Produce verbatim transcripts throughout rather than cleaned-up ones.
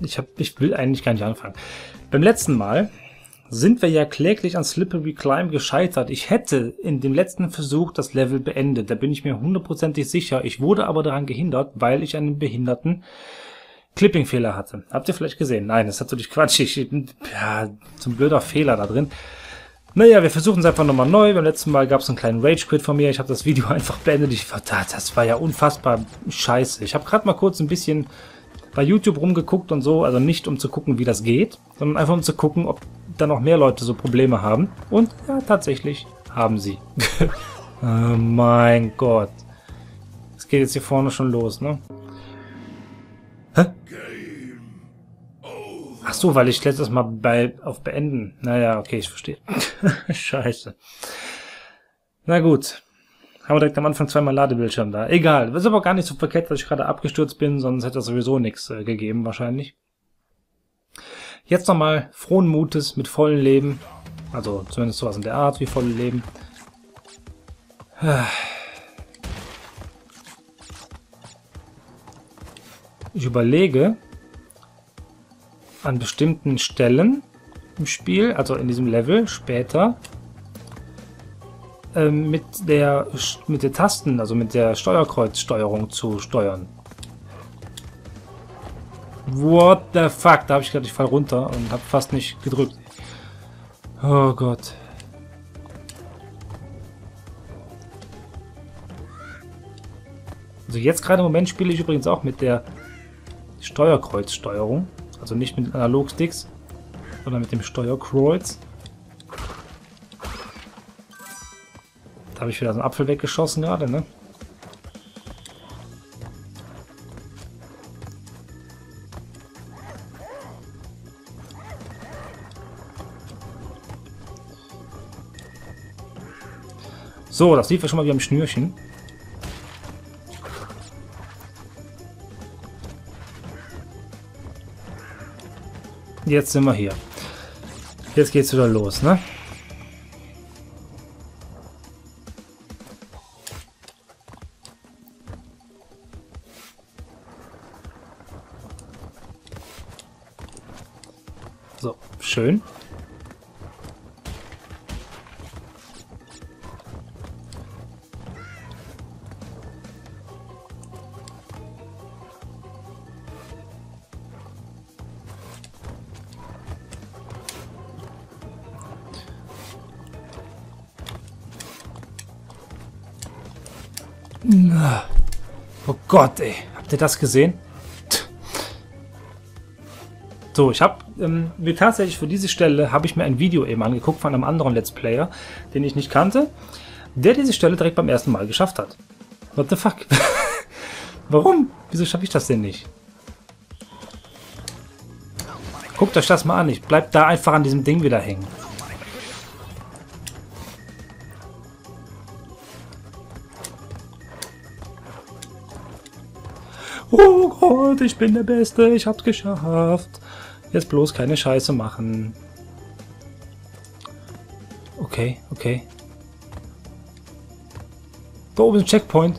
ich, hab, ich will eigentlich gar nicht anfangen. Beim letzten Mal sind wir ja kläglich an Slippery Climb gescheitert. Ich hätte in dem letzten Versuch das Level beendet. Da bin ich mir hundertprozentig sicher. Ich wurde aber daran gehindert, weil ich einen behinderten Clipping-Fehler hatte. Habt ihr vielleicht gesehen? Nein, das ist natürlich Quatsch. Ich, ja, so ein blöder Fehler da drin. Naja, wir versuchen es einfach nochmal neu. Beim letzten Mal gab es einen kleinen Rage-Quit von mir. Ich habe das Video einfach beendet. Ich verdammt, das war ja unfassbar scheiße. Ich habe gerade mal kurz ein bisschen bei YouTube rumgeguckt und so. Also nicht um zu gucken, wie das geht, sondern einfach um zu gucken, ob da noch mehr Leute so Probleme haben. Und ja, tatsächlich haben sie. Oh mein Gott. Es geht jetzt hier vorne schon los, ne? Hä? Ach so, weil ich letztes Mal bei auf Beenden. Naja, okay, ich verstehe. Scheiße. Na gut. Haben wir direkt am Anfang zweimal Ladebildschirm da. Egal. Das ist aber gar nicht so verkehrt, dass ich gerade abgestürzt bin, sonst hätte das sowieso nichts äh, gegeben, wahrscheinlich. Jetzt nochmal frohen Mutes mit vollem Leben. Also zumindest sowas in der Art wie volles Leben. Ich überlege, an bestimmten Stellen im Spiel, also in diesem Level später, ähm, mit der mit der Tasten, also mit der Steuerkreuzsteuerung zu steuern. What the fuck? Da habe ich gerade, ich fall runter und habe fast nicht gedrückt. Oh Gott. Also jetzt gerade im Moment spiele ich übrigens auch mit der Steuerkreuzsteuerung. Also nicht mit Analogsticks, sondern mit dem Steuerkreuz. Da habe ich wieder so einen Apfel weggeschossen gerade, ne? So, das lief ja schon mal wie am Schnürchen. Jetzt sind wir hier. Jetzt geht's wieder los, ne? So, schön. Oh Gott, ey. Habt ihr das gesehen? So, ich habe ähm, mir tatsächlich für diese Stelle habe ich mir ein Video eben angeguckt von einem anderen Let's Player, den ich nicht kannte, der diese Stelle direkt beim ersten Mal geschafft hat. What the fuck? Warum? Wieso schaffe ich das denn nicht? Guckt euch das mal an. Ich bleib da einfach an diesem Ding wieder hängen. Oh Gott, ich bin der Beste, ich hab's geschafft. Jetzt bloß keine Scheiße machen. Okay, okay. Da oben ist ein Checkpoint.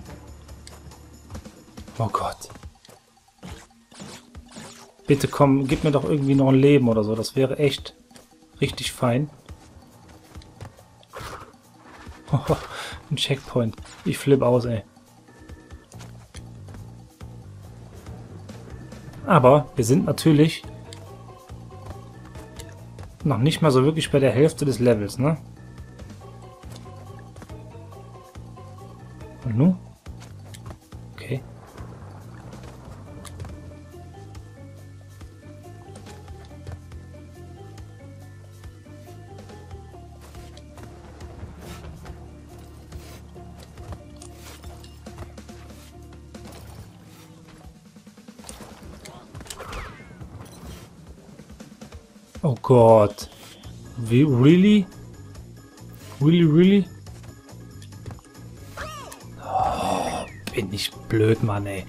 Oh Gott. Bitte komm, gib mir doch irgendwie noch ein Leben oder so. Das wäre echt richtig fein. Oh, ein Checkpoint. Ich flipp aus, ey. Aber wir sind natürlich noch nicht mal so wirklich bei der Hälfte des Levels, ne? Und nun? Okay. Oh Gott. Wie, really? Really, really? Oh, bin ich blöd, Mann, ey.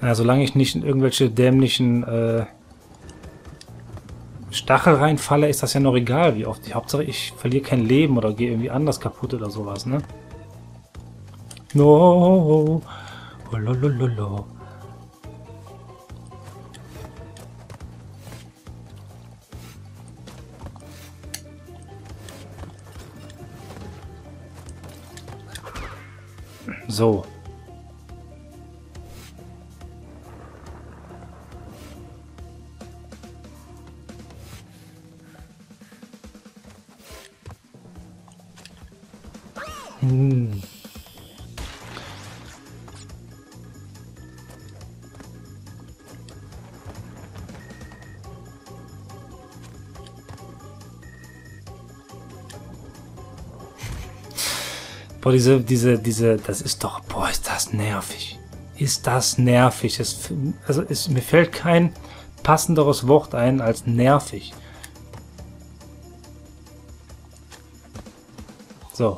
Ja, solange ich nicht in irgendwelche dämlichen äh, Stachel reinfalle, ist das ja noch egal, wie oft. Die Hauptsache, ich verliere kein Leben oder gehe irgendwie anders kaputt oder sowas, ne? No. Oh, lolololo. So. Hm. Boah, diese, diese, diese, das ist doch, boah, ist das nervig. Ist das nervig. Es, also es, mir fällt kein passenderes Wort ein als nervig. So.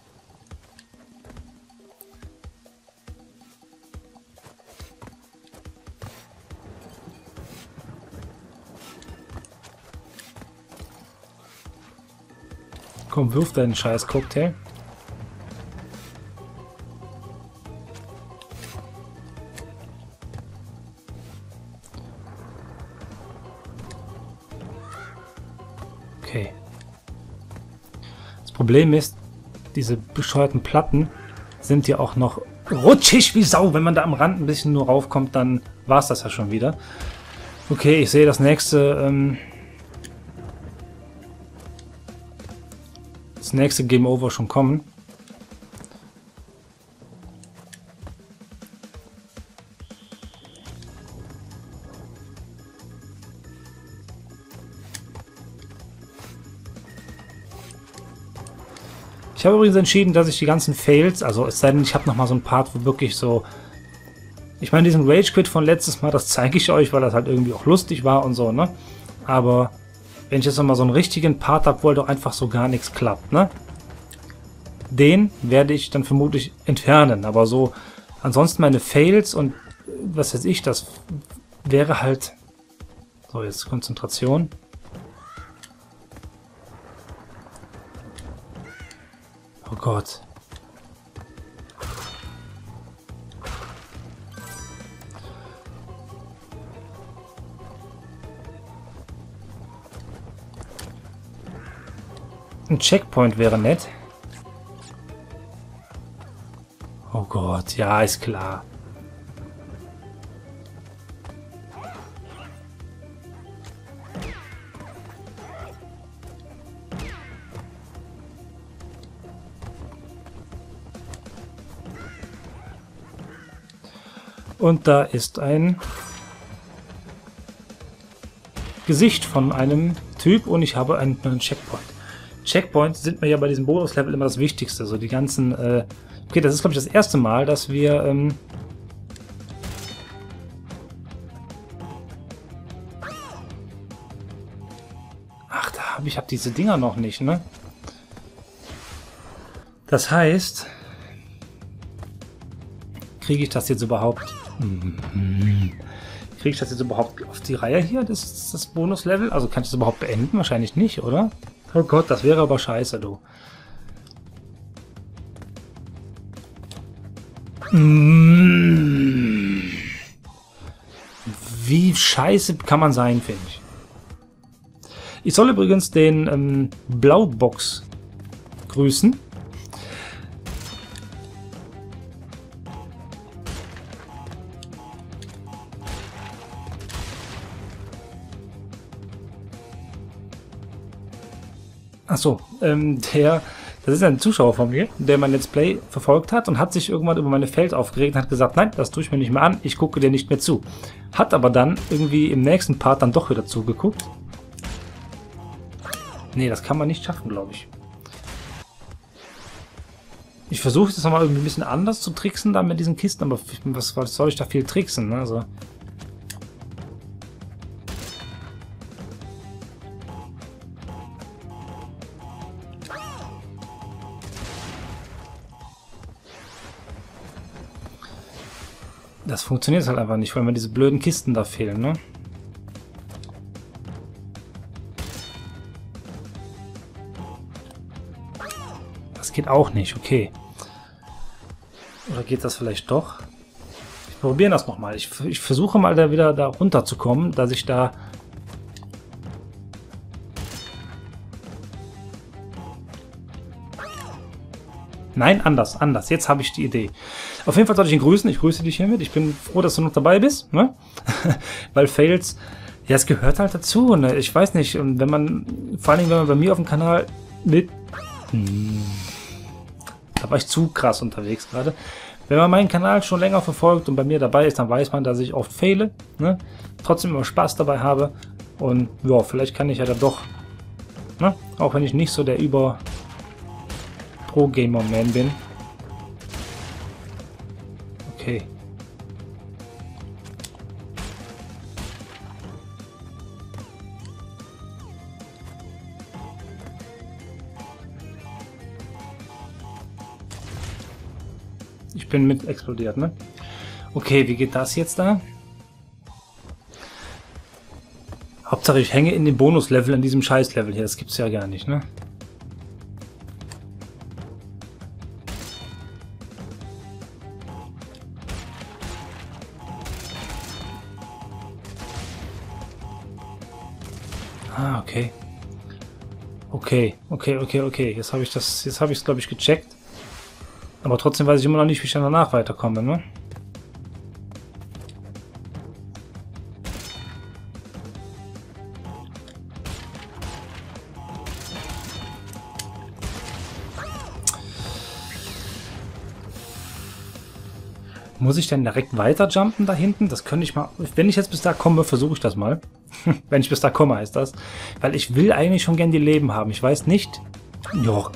Komm, wirf deinen scheiß Cocktail. Okay. Das Problem ist, diese bescheuerten Platten sind ja auch noch rutschig wie Sau. Wenn man da am Rand ein bisschen nur raufkommt, dann war es das ja schon wieder. Okay, ich sehe das nächste... Ähm das nächste Game Over schon kommen. Ich habe übrigens entschieden, dass ich die ganzen Fails, also es sei denn, ich habe nochmal so einen Part, wo wirklich so... Ich meine, diesen Rage Quit von letztes Mal, das zeige ich euch, weil das halt irgendwie auch lustig war und so, ne? Aber wenn ich jetzt nochmal so einen richtigen Part habe, wo halt doch einfach so gar nichts klappt, ne? Den werde ich dann vermutlich entfernen, aber so... Ansonsten meine Fails und was weiß ich, das wäre halt... So, jetzt Konzentration. Oh Gott. Ein Checkpoint wäre nett. Oh Gott, ja, ist klar. Und da ist ein Gesicht von einem Typ und ich habe einen, einen Checkpoint. Checkpoints sind mir ja bei diesem Bonus-Level immer das Wichtigste. So die ganzen... Äh okay, das ist, glaube ich, das erste Mal, dass wir... Ähm Ach, da habe ich hab diese Dinger noch nicht, ne? Das heißt... Kriege ich das jetzt überhaupt... Kriege ich das jetzt überhaupt auf die Reihe hier, das, das Bonus-Level? Also kann ich das überhaupt beenden? Wahrscheinlich nicht, oder? Oh Gott, das wäre aber scheiße, du. Wie scheiße kann man sein, finde ich. Ich soll übrigens den ähm, Blaubox grüßen. Achso, ähm, der, das ist ein Zuschauer von mir, der mein Let's Play verfolgt hat und hat sich irgendwann über meine Fails aufgeregt und hat gesagt, nein, das tue ich mir nicht mehr an, ich gucke dir nicht mehr zu. Hat aber dann irgendwie im nächsten Part dann doch wieder zugeguckt. Nee, das kann man nicht schaffen, glaube ich. Ich versuche das nochmal irgendwie ein bisschen anders zu tricksen da mit diesen Kisten, aber was, was soll ich da viel tricksen, ne? Also... Das funktioniert halt einfach nicht, weil mir diese blöden Kisten da fehlen, ne? Das geht auch nicht, okay. Oder geht das vielleicht doch? Wir probieren das nochmal. Ich, ich versuche mal da wieder da runterzukommen, dass ich da... Nein, anders, anders. Jetzt habe ich die Idee. Auf jeden Fall soll ich ihn grüßen. Ich grüße dich hiermit. Ich bin froh, dass du noch dabei bist, ne? Weil Fails, ja, es gehört halt dazu, ne? Ich weiß nicht, und wenn man, vor allen Dingen, wenn man bei mir auf dem Kanal mit... Hm, da war ich zu krass unterwegs gerade. Wenn man meinen Kanal schon länger verfolgt und bei mir dabei ist, dann weiß man, dass ich oft fehle, ne? Trotzdem immer Spaß dabei habe. Und ja, vielleicht kann ich ja dann doch, ne? Auch wenn ich nicht so der über Pro-Gamer-Man bin. Okay. Ich bin mit explodiert, ne? Okay, wie geht das jetzt da? Hauptsache ich hänge in dem Bonuslevel, in diesem Scheiß-Level hier. Das gibt's ja gar nicht, ne? Ah, okay. Okay, okay, okay, okay. Jetzt habe ich das, jetzt habe ich es, glaube ich, gecheckt. Aber trotzdem weiß ich immer noch nicht, wie ich dann danach weiterkomme, ne? Muss ich denn direkt weiter jumpen da hinten? Das könnte ich mal... Wenn ich jetzt bis da komme, versuche ich das mal. Wenn ich bis da komme, heißt das. Weil ich will eigentlich schon gern die Leben haben. Ich weiß nicht... Jo.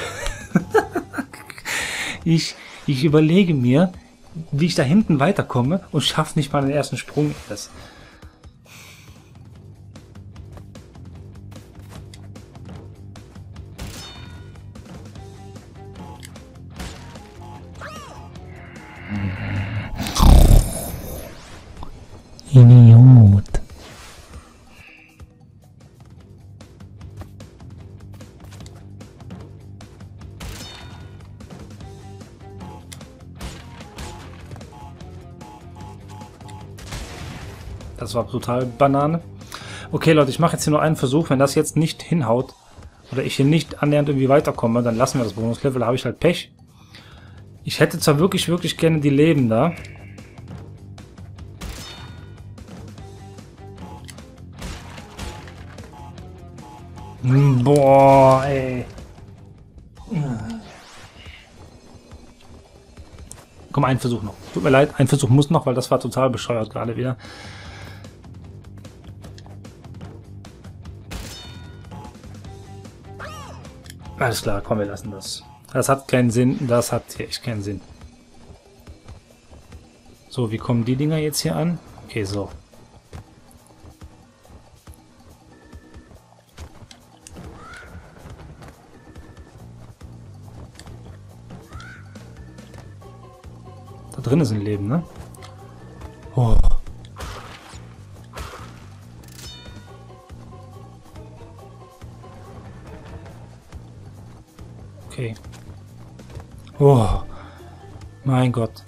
ich, ich überlege mir, wie ich da hinten weiterkomme und schaffe nicht mal den ersten Sprung. Das Idiot. Das war total Banane. Okay, Leute, ich mache jetzt hier nur einen Versuch. Wenn das jetzt nicht hinhaut oder ich hier nicht annähernd irgendwie weiterkomme, dann lassen wir das Bonuslevel. Da habe ich halt Pech. Ich hätte zwar wirklich, wirklich gerne die Leben da. Boah, ey. Komm, ein Versuch noch. Tut mir leid, ein Versuch muss noch, weil das war total bescheuert gerade wieder. Alles klar, komm, wir lassen das. Das hat keinen Sinn, das hat hier echt keinen Sinn. So, wie kommen die Dinger jetzt hier an? Okay, so. Da drin ist ein Leben, ne? Oh. Okay. Oh. Mein Gott.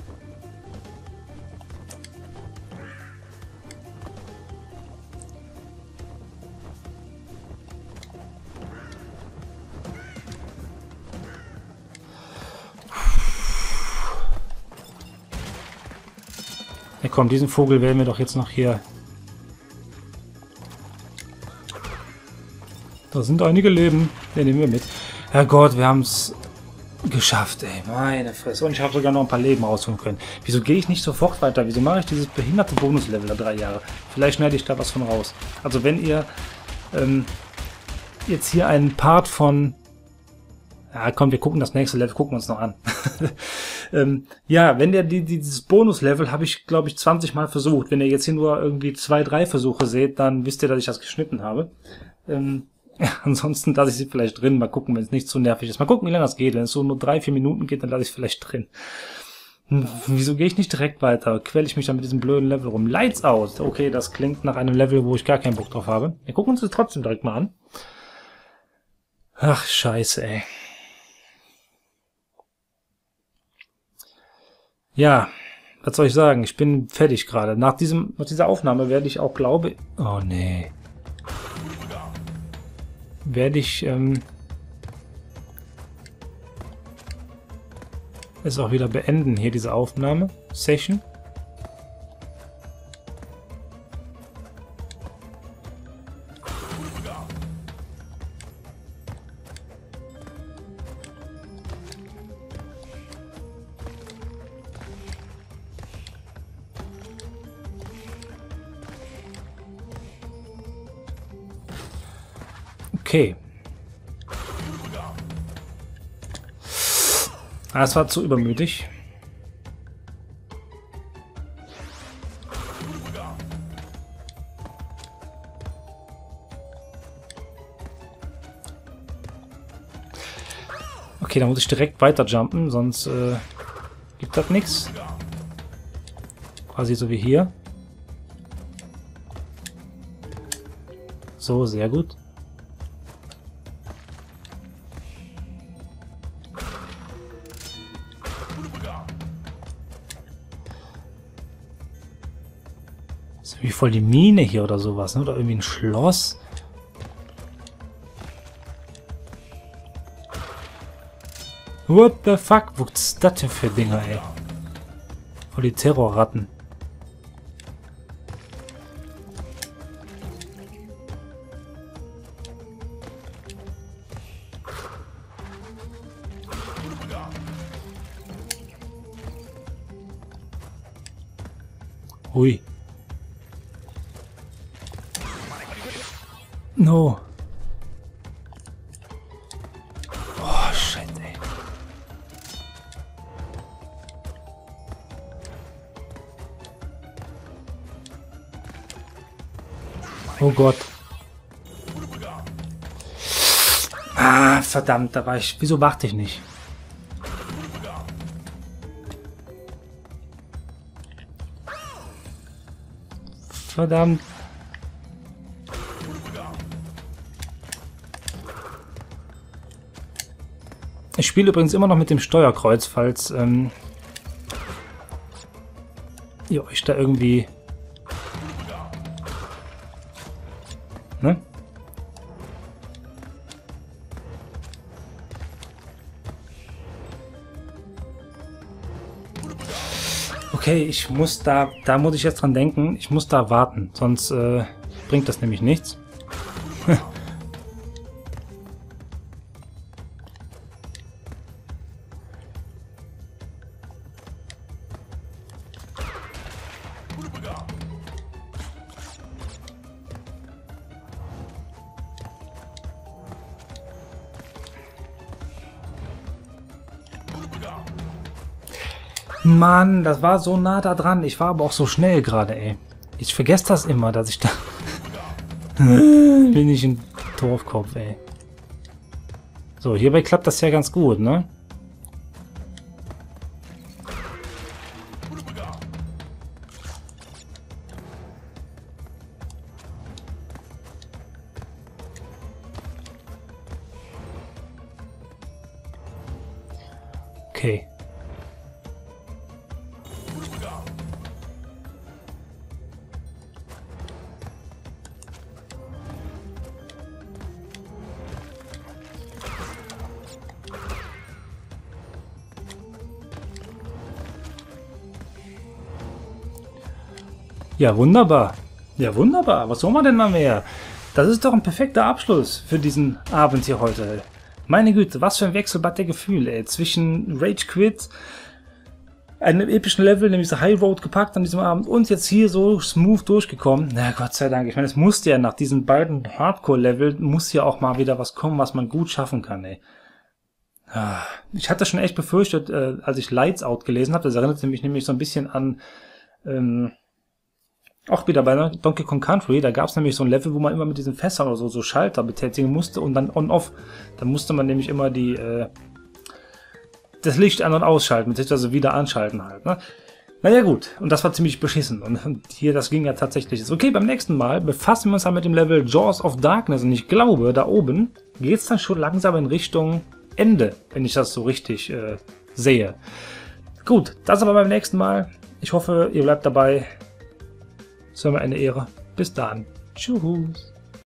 Ja, komm, diesen Vogel werden wir doch jetzt noch hier. Da sind einige Leben. Den nehmen wir mit. Herrgott, wir haben es geschafft, ey. Meine Fresse. Und ich habe sogar noch ein paar Leben rausholen können. Wieso gehe ich nicht sofort weiter? Wieso mache ich dieses behinderte Bonuslevel da drei Jahre? Vielleicht schneide ich da was von raus. Also wenn ihr ähm, jetzt hier einen Part von... Ja, komm, wir gucken das nächste Level, gucken wir uns noch an. ähm, ja, wenn ihr die, dieses Bonuslevel habe ich, glaube ich, zwanzig Mal versucht. Wenn ihr jetzt hier nur irgendwie zwei, drei Versuche seht, dann wisst ihr, dass ich das geschnitten habe. Ähm, ja, ansonsten lasse ich sie vielleicht drin. Mal gucken, wenn es nicht zu nervig ist. Mal gucken, wie lange das geht. Wenn es so nur drei, vier Minuten geht, dann lasse ich es vielleicht drin. Hm, wieso gehe ich nicht direkt weiter? Quäle ich mich dann mit diesem blöden Level rum? Lights Out. Okay, das klingt nach einem Level, wo ich gar keinen Bock drauf habe. Wir gucken uns das trotzdem direkt mal an. Ach, scheiße, ey. Ja, was soll ich sagen? Ich bin fertig gerade. Nach diesem, nach dieser Aufnahme werde ich auch, glaube... Oh, nee. Werde ich, ähm... es auch wieder beenden, hier diese Aufnahme. Session. Okay. Ah, es war zu übermütig. Okay, da muss ich direkt weiter jumpen, sonst äh, gibt das nichts. Quasi so wie hier. So, sehr gut. Das ist wie voll die Mine hier oder sowas, ne? Oder irgendwie ein Schloss. What the fuck? Was ist das denn für Dinger, ey? Voll die Terrorratten. Hui. No. Oh, shit, ey. Oh Gott. Ah, verdammt, da war ich... Wieso warte ich nicht? Verdammt. Ich spiele übrigens immer noch mit dem Steuerkreuz, falls ähm, ihr euch da irgendwie... Ne? Okay, ich muss da... Da muss ich jetzt dran denken. Ich muss da warten, sonst äh, bringt das nämlich nichts. Mann, das war so nah da dran. Ich war aber auch so schnell gerade, ey. Ich vergesse das immer, dass ich da... Bin ich ein Torfkopf, ey. So, hierbei klappt das ja ganz gut, ne? Okay. Ja, wunderbar. Ja, wunderbar. Was soll man denn noch mehr? Das ist doch ein perfekter Abschluss für diesen Abend hier heute. Meine Güte, was für ein Wechselbad der Gefühle, ey. Zwischen Rage Quit, einem epischen Level, nämlich so High Road gepackt an diesem Abend und jetzt hier so smooth durchgekommen. Na Gott sei Dank. Ich meine, es musste ja nach diesen beiden Hardcore-Level, muss ja auch mal wieder was kommen, was man gut schaffen kann, ey. Ich hatte schon echt befürchtet, äh, als ich Lights Out gelesen habe, das erinnert mich nämlich so ein bisschen an... Ähm, Auch wieder bei Donkey Kong Country, da gab es nämlich so ein Level, wo man immer mit diesen Fässern oder so, so Schalter betätigen musste und dann on-off. Da musste man nämlich immer die, äh, das Licht an- und ausschalten, beziehungsweise wieder anschalten halt, ne? Naja gut, und das war ziemlich beschissen. Und hier, das ging ja tatsächlich. Okay, beim nächsten Mal befassen wir uns dann mit dem Level Jaws of Darkness. Und ich glaube, da oben geht es dann schon langsam in Richtung Ende, wenn ich das so richtig äh, sehe. Gut, das aber beim nächsten Mal. Ich hoffe, ihr bleibt dabei. Es war mir eine Ehre. Bis dann. Tschüss.